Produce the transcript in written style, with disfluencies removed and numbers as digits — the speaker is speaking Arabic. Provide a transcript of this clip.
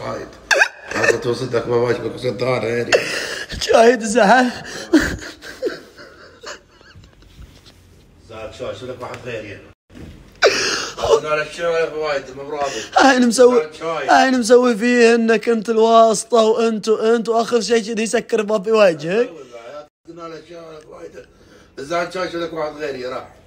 وايد. هذا توصدك ما واجبك وصدت انا غيري. شاهد زعل. زعل شو لك واحد غيري. انا الشاي وايد مبراضي. هاي مسوي فيه انك انت الواسطه وانت واخر شيء كذي يسكر باب في وجهك. انا الشاي وايد. زعل شو لك واحد غيري راح.